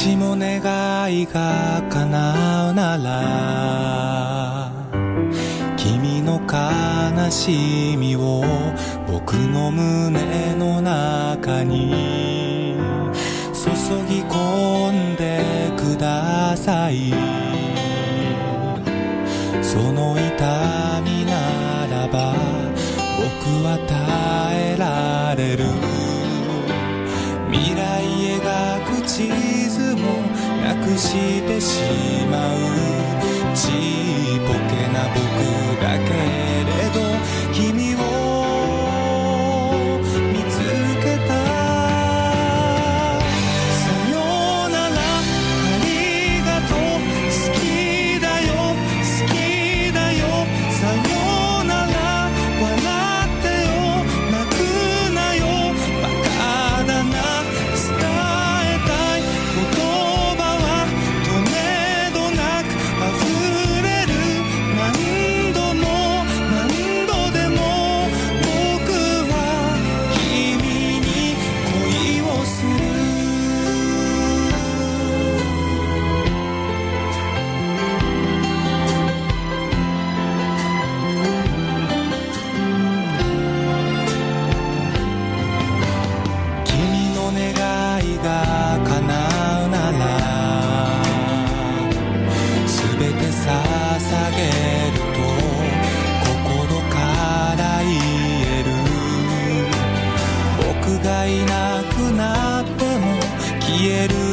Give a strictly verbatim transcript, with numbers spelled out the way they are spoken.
しも願いが叶うなら君の悲しみを僕の胸の中に注ぎ込んでください。その痛みならば僕は耐えられる。未来描く地図もなくしてしまう。ちっぽけな僕だけれど君を見つけた。さよならありがとう好きだよ好きだよさよなら笑ってよ泣くなよバカだな伝えたい言葉はとめどなく溢れる。何度も何度でも僕は君に恋をする。君の願いが叶うならすべて捧げると心から言える。僕がいなくなっても消える